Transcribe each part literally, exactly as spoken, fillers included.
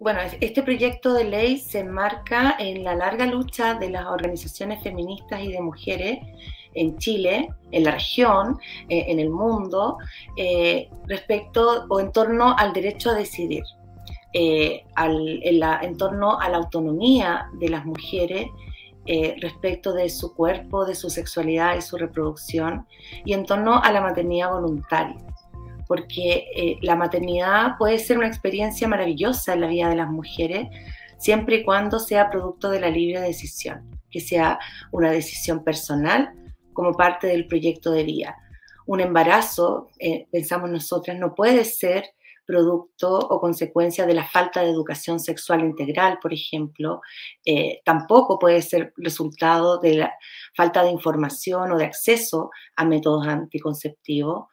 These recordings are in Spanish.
Bueno, este proyecto de ley se enmarca en la larga lucha de las organizaciones feministas y de mujeres en Chile, en la región, eh, en el mundo, eh, respecto o en torno al derecho a decidir, eh, al, en, la, en torno a la autonomía de las mujeres eh, respecto de su cuerpo, de su sexualidad y su reproducción, y en torno a la maternidad voluntaria. Porque eh, la maternidad puede ser una experiencia maravillosa en la vida de las mujeres, siempre y cuando sea producto de la libre decisión, que sea una decisión personal como parte del proyecto de vida. Un embarazo, eh, pensamos nosotras, no puede ser producto o consecuencia de la falta de educación sexual integral, por ejemplo, eh, tampoco puede ser resultado de la falta de información o de acceso a métodos anticonceptivos,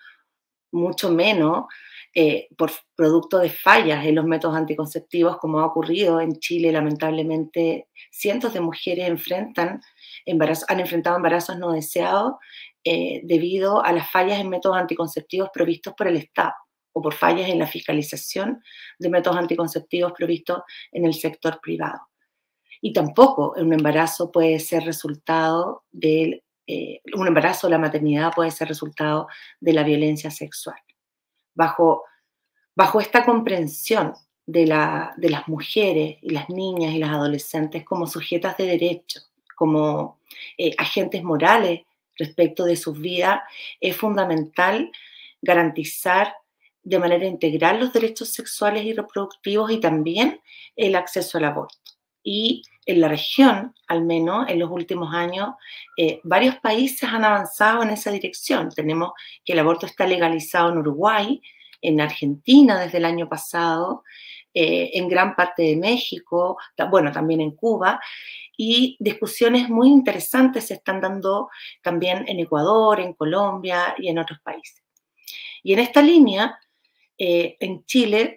mucho menos eh, por producto de fallas en los métodos anticonceptivos, como ha ocurrido en Chile. Lamentablemente, cientos de mujeres enfrentan embarazos, han enfrentado embarazos no deseados eh, debido a las fallas en métodos anticonceptivos provistos por el Estado o por fallas en la fiscalización de métodos anticonceptivos provistos en el sector privado. Y tampoco un embarazo puede ser resultado del Eh, un embarazo o la maternidad puede ser resultado de la violencia sexual. Bajo, bajo esta comprensión de, la, de las mujeres y las niñas y las adolescentes como sujetas de derecho, como eh, agentes morales respecto de sus vidas, es fundamental garantizar de manera integral los derechos sexuales y reproductivos y también el acceso al aborto. Y en la región, al menos en los últimos años, eh, varios países han avanzado en esa dirección. Tenemos que el aborto está legalizado en Uruguay, en Argentina desde el año pasado, eh, en gran parte de México, bueno, también en Cuba, y discusiones muy interesantes se están dando también en Ecuador, en Colombia y en otros países. Y en esta línea, eh, en Chile,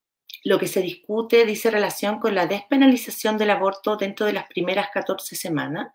lo que se discute dice relación con la despenalización del aborto dentro de las primeras catorce semanas,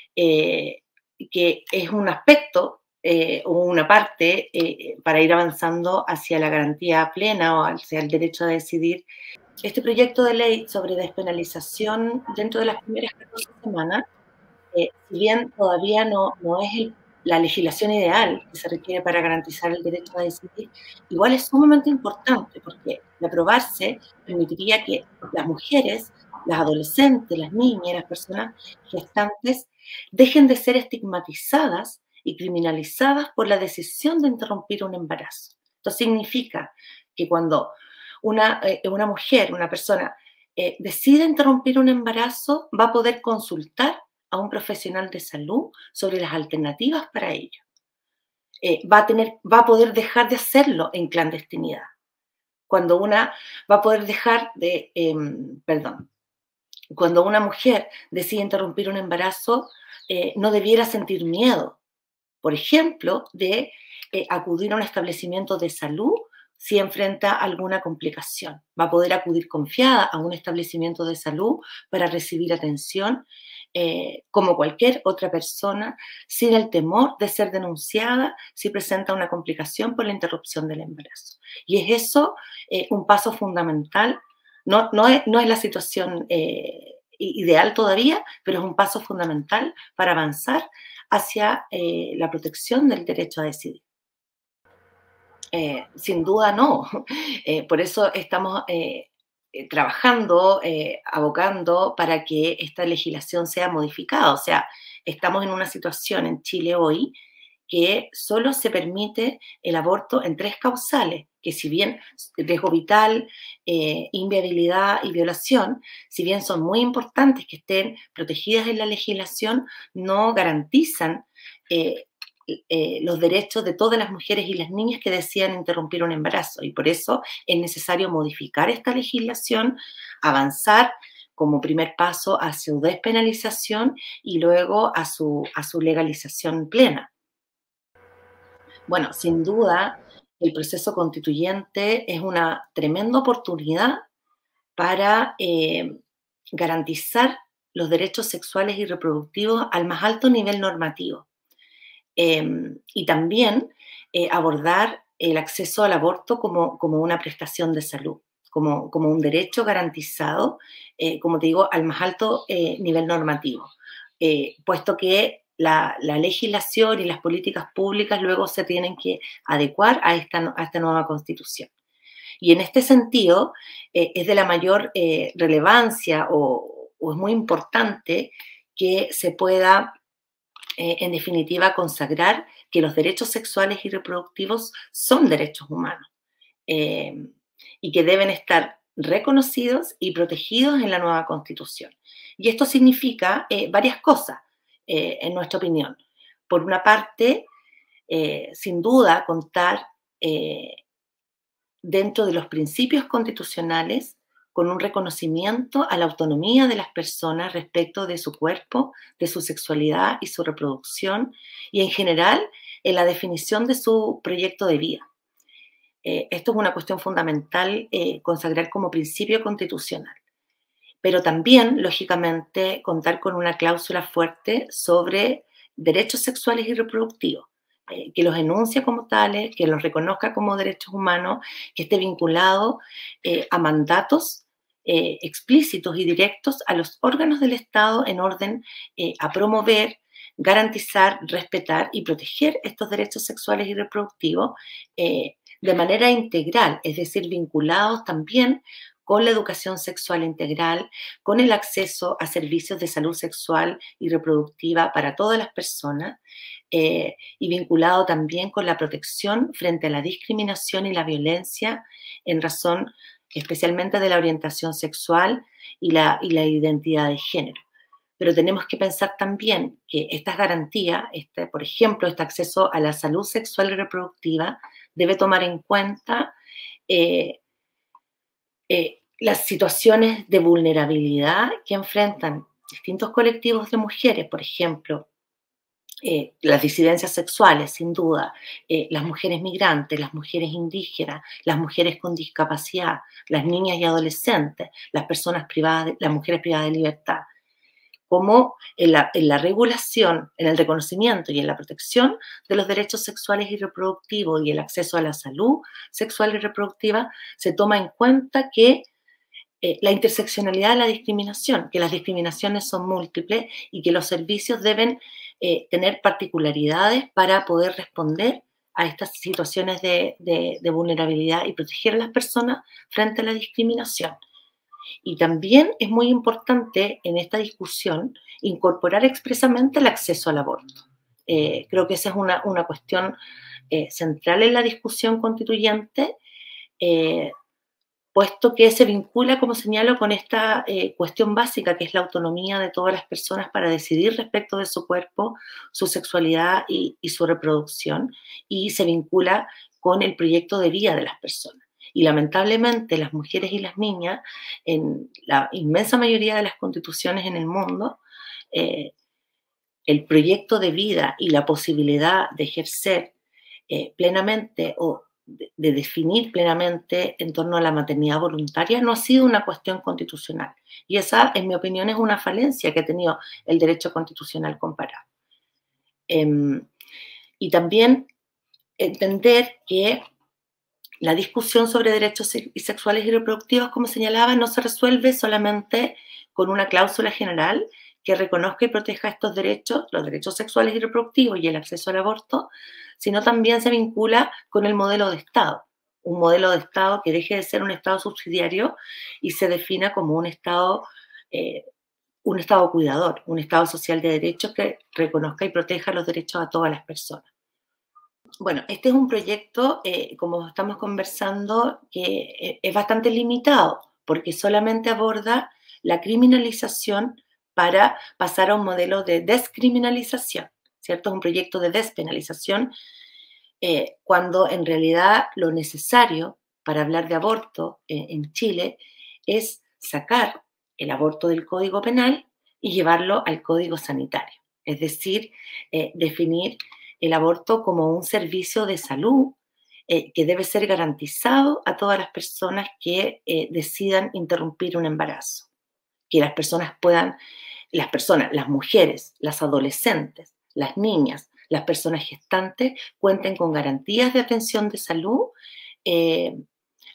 eh, que es un aspecto eh, o una parte eh, para ir avanzando hacia la garantía plena o hacia el derecho a decidir. Este proyecto de ley sobre despenalización dentro de las primeras catorce semanas, eh, si bien todavía no, no es el, la legislación ideal que se requiere para garantizar el derecho a decidir, igual es sumamente importante porque de aprobarse permitiría que las mujeres, las adolescentes, las niñas, las personas gestantes dejen de ser estigmatizadas y criminalizadas por la decisión de interrumpir un embarazo. Esto significa que cuando una, eh, una mujer, una persona, eh, decide interrumpir un embarazo, va a poder consultar a un profesional de salud sobre las alternativas para ello. Eh, va, a tener, va a poder dejar de hacerlo en clandestinidad. Cuando una va a poder dejar de, eh, perdón, cuando una mujer decide interrumpir un embarazo, eh, no debiera sentir miedo, por ejemplo, de eh, acudir a un establecimiento de salud si enfrenta alguna complicación. Va a poder acudir confiada a un establecimiento de salud para recibir atención eh, como cualquier otra persona, sin el temor de ser denunciada si presenta una complicación por la interrupción del embarazo. Y es eso eh, un paso fundamental. No, no, es, no es la situación eh, ideal todavía, pero es un paso fundamental para avanzar hacia eh, la protección del derecho a decidir. Eh, sin duda no. Eh, por eso estamos eh, eh, trabajando, eh, abocando para que esta legislación sea modificada. O sea, estamos en una situación en Chile hoy que solo se permite el aborto en tres causales, que si bien riesgo vital, eh, inviabilidad y violación, si bien son muy importantes que estén protegidas en la legislación, no garantizan eh, eh, los derechos de todas las mujeres y las niñas que decidan interrumpir un embarazo. Y por eso es necesario modificar esta legislación, avanzar como primer paso a su despenalización y luego a su, a su legalización plena. Bueno, sin duda, el proceso constituyente es una tremenda oportunidad para eh, garantizar los derechos sexuales y reproductivos al más alto nivel normativo. Eh, y también eh, abordar el acceso al aborto como, como una prestación de salud. como, como un derecho garantizado, eh, como te digo, al más alto eh, nivel normativo, eh, puesto que la, la legislación y las políticas públicas luego se tienen que adecuar a esta, a esta nueva Constitución. Y en este sentido, eh, es de la mayor eh, relevancia o, o es muy importante que se pueda, eh, en definitiva, consagrar que los derechos sexuales y reproductivos son derechos humanos, eh, y que deben estar reconocidos y protegidos en la nueva Constitución. Y esto significa eh, varias cosas, eh, en nuestra opinión. Por una parte, eh, sin duda, contar eh, dentro de los principios constitucionales con un reconocimiento a la autonomía de las personas respecto de su cuerpo, de su sexualidad y su reproducción, y en general en la definición de su proyecto de vida. Eh, esto es una cuestión fundamental, eh, consagrar como principio constitucional. Pero también, lógicamente, contar con una cláusula fuerte sobre derechos sexuales y reproductivos, eh, que los enuncie como tales, que los reconozca como derechos humanos, que esté vinculado eh, a mandatos eh, explícitos y directos a los órganos del Estado en orden eh, a promover, garantizar, respetar y proteger estos derechos sexuales y reproductivos eh, de manera integral, es decir, vinculados también con la educación sexual integral, con el acceso a servicios de salud sexual y reproductiva para todas las personas, eh, y vinculado también con la protección frente a la discriminación y la violencia en razón especialmente de la orientación sexual y la, y la identidad de género. Pero tenemos que pensar también que estas garantías, este, por ejemplo, este acceso a la salud sexual y reproductiva, debe tomar en cuenta eh, eh, las situaciones de vulnerabilidad que enfrentan distintos colectivos de mujeres, por ejemplo, eh, las disidencias sexuales, sin duda, eh, las mujeres migrantes, las mujeres indígenas, las mujeres con discapacidad, las niñas y adolescentes, las personas privadas, de, las mujeres privadas de libertad, como en la, en la regulación, en el reconocimiento y en la protección de los derechos sexuales y reproductivos y el acceso a la salud sexual y reproductiva, se toma en cuenta que eh, la interseccionalidad de la discriminación, que las discriminaciones son múltiples y que los servicios deben eh, tener particularidades para poder responder a estas situaciones de, de, de vulnerabilidad y proteger a las personas frente a la discriminación. Y también es muy importante en esta discusión incorporar expresamente el acceso al aborto. Eh, creo que esa es una, una cuestión eh, central en la discusión constituyente, eh, puesto que se vincula, como señalo, con esta eh, cuestión básica que es la autonomía de todas las personas para decidir respecto de su cuerpo, su sexualidad y, y su reproducción, y se vincula con el proyecto de vida de las personas. Y lamentablemente las mujeres y las niñas, en la inmensa mayoría de las constituciones en el mundo, eh, el proyecto de vida y la posibilidad de ejercer eh, plenamente o de, de definir plenamente en torno a la maternidad voluntaria no ha sido una cuestión constitucional. Y esa, en mi opinión, es una falencia que ha tenido el derecho constitucional comparado. Eh, y también entender que la discusión sobre derechos sexuales y reproductivos, como señalaba, no se resuelve solamente con una cláusula general que reconozca y proteja estos derechos, los derechos sexuales y reproductivos y el acceso al aborto, sino también se vincula con el modelo de Estado, un modelo de Estado que deje de ser un Estado subsidiario y se defina como un Estado, eh, un Estado cuidador, un Estado social de derechos que reconozca y proteja los derechos a todas las personas. Bueno, este es un proyecto, eh, como estamos conversando, que es bastante limitado, porque solamente aborda la criminalización para pasar a un modelo de descriminalización, ¿cierto? Es un proyecto de despenalización, eh, cuando en realidad lo necesario para hablar de aborto eh, en Chile es sacar el aborto del Código Penal y llevarlo al Código Sanitario, es decir, eh, definir el aborto como un servicio de salud eh, que debe ser garantizado a todas las personas que eh, decidan interrumpir un embarazo. Que las personas puedan, las personas, las mujeres, las adolescentes, las niñas, las personas gestantes cuenten con garantías de atención de salud eh,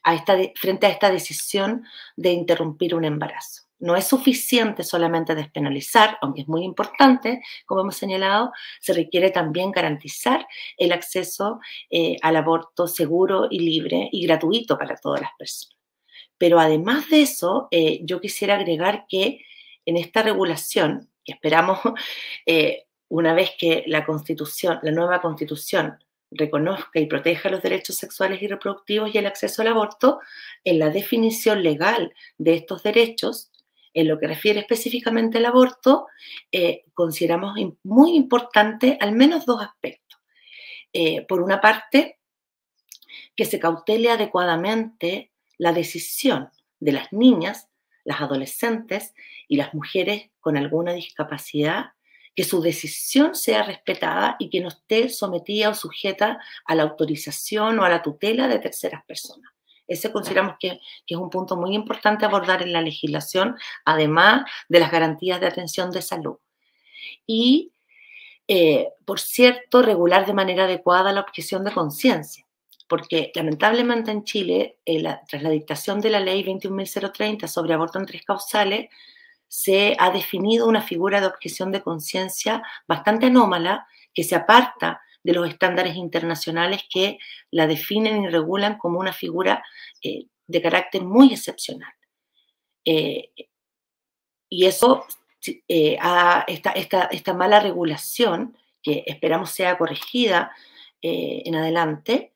a esta, frente a esta decisión de interrumpir un embarazo. No es suficiente solamente despenalizar, aunque es muy importante, como hemos señalado, se requiere también garantizar el acceso eh, al aborto seguro y libre y gratuito para todas las personas. Pero además de eso, eh, yo quisiera agregar que en esta regulación, que esperamos eh, una vez que la Constitución, la nueva Constitución reconozca y proteja los derechos sexuales y reproductivos y el acceso al aborto, en la definición legal de estos derechos, en lo que refiere específicamente al aborto, eh, consideramos muy importante al menos dos aspectos. Eh, por una parte, que se cautele adecuadamente la decisión de las niñas, las adolescentes y las mujeres con alguna discapacidad, que su decisión sea respetada y que no esté sometida o sujeta a la autorización o a la tutela de terceras personas. Ese consideramos que, que es un punto muy importante abordar en la legislación, además de las garantías de atención de salud. Y, eh, por cierto, regular de manera adecuada la objeción de conciencia, porque lamentablemente en Chile, eh, la, tras la dictación de la ley veintiún mil treinta sobre aborto en tres causales, se ha definido una figura de objeción de conciencia bastante anómala, que se aparta de los estándares internacionales que la definen y regulan como una figura eh, de carácter muy excepcional. Eh, y eso, eh, a esta, esta, esta mala regulación, que esperamos sea corregida eh, en adelante,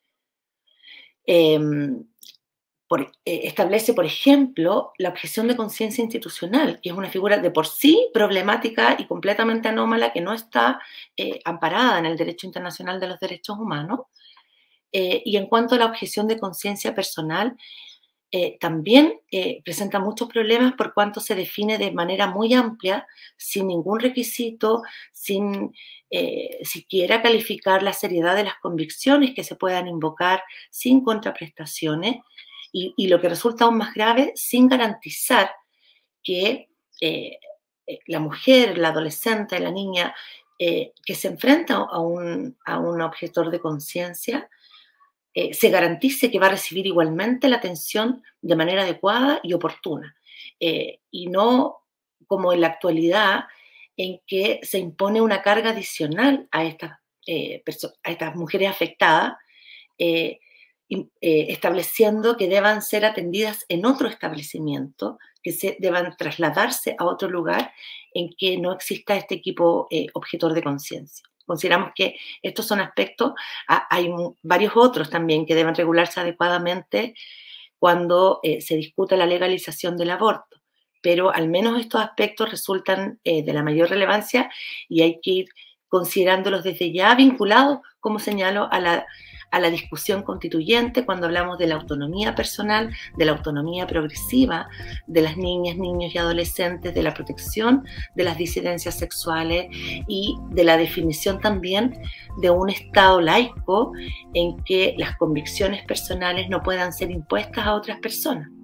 eh, Por, eh, establece, por ejemplo, la objeción de conciencia institucional, que es una figura de por sí problemática y completamente anómala que no está eh, amparada en el derecho internacional de los derechos humanos. Eh, y en cuanto a la objeción de conciencia personal, eh, también eh, presenta muchos problemas por cuanto se define de manera muy amplia, sin ningún requisito, sin eh, siquiera calificar la seriedad de las convicciones que se puedan invocar, sin contraprestaciones. Y, y lo que resulta aún más grave, sin garantizar que eh, la mujer, la adolescente, la niña eh, que se enfrenta a un, a un objetor de conciencia, eh, se garantice que va a recibir igualmente la atención de manera adecuada y oportuna. Eh, y no como en la actualidad, en que se impone una carga adicional a estas, eh, a estas mujeres afectadas, eh, Eh, estableciendo que deban ser atendidas en otro establecimiento, que se deban trasladarse a otro lugar en que no exista este equipo eh, objetor de conciencia. Consideramos que estos son aspectos, ah, hay varios otros también que deben regularse adecuadamente cuando eh, se discuta la legalización del aborto, pero al menos estos aspectos resultan eh, de la mayor relevancia y hay que ir considerándolos desde ya vinculados, como señalo, a la a la discusión constituyente cuando hablamos de la autonomía personal, de la autonomía progresiva de las niñas, niños y adolescentes, de la protección de las disidencias sexuales y de la definición también de un Estado laico en que las convicciones personales no puedan ser impuestas a otras personas.